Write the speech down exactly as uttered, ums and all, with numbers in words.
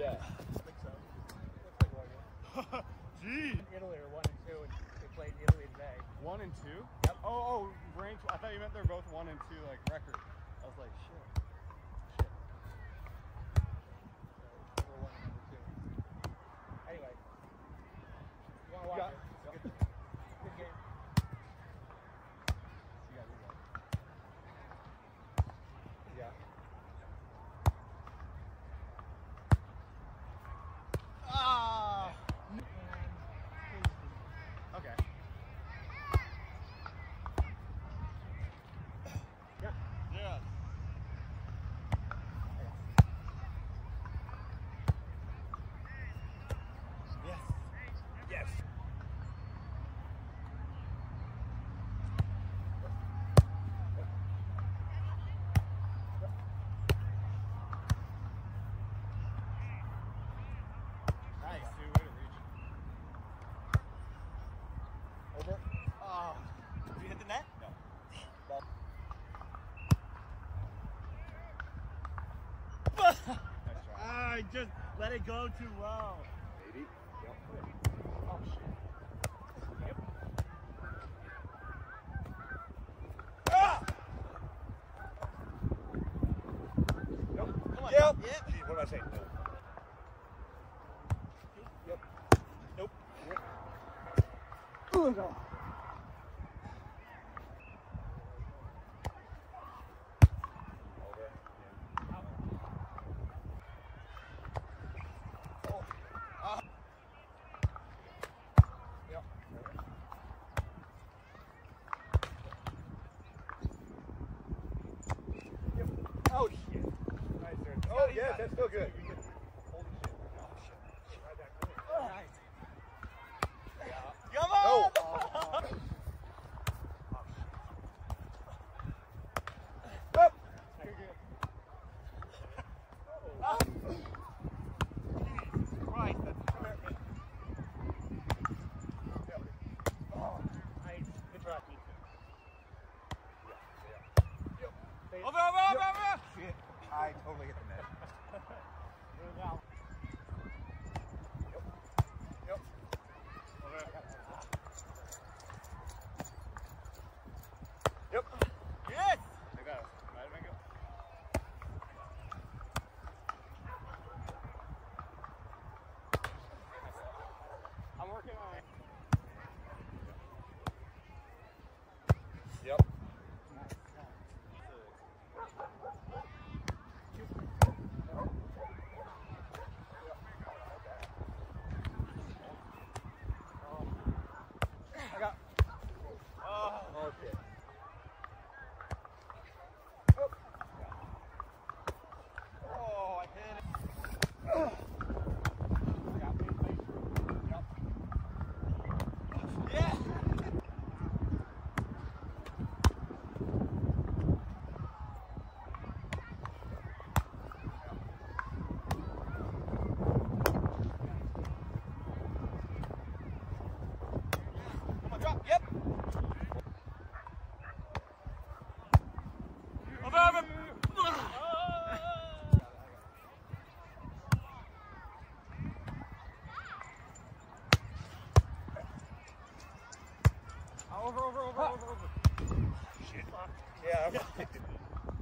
Yeah. I think so. Looks like one. Gee. Italy are one and two, and they played Italy today. One and two? Yep. Oh, oh, range. I thought you meant they're both one and two, like record. I was like, shit. Shit. So we're one and number two. Anyway, you want to watch Yeah. it? It's a good, good game. Yeah, we got it. Yeah. Ah! Okay. Yeah. Yeah. Yes. Yes. Nice, dude. Way to reach. Over. Oh. Did you hit the net? No. Ball. Nice try. I just let it go too well. Maybe. Yep. Oh, shit. Yep. Ah! Nope. Come on. Yep. Yep. Gee, what am I saying? No. Yep. Nope. Yep. Oh, no. Over. Oh. Ah. Yep. Yep. Oh shit. Nice there. Oh yes, that's still good. Holy shit. Oh shit. Right back there. Oh. Nice. Yeah. Come on! No. Oh. Up. Very good. Ah. Jesus Christ, that's hard. Yep. Oh, nice. Good try. Yep. They- Over, over, over, over! Shit. I totally hit the net. Move out. Yep. Yep. Over. Yep. Yes! I got it. Might have been good. I'm working on it. Yep. I got. Oh. Okay. Oh, I hit it. I got me. Yep. Yeah! Come on, drop. Yep. Over, over. Over, over, over, over, over. Shit. Yeah.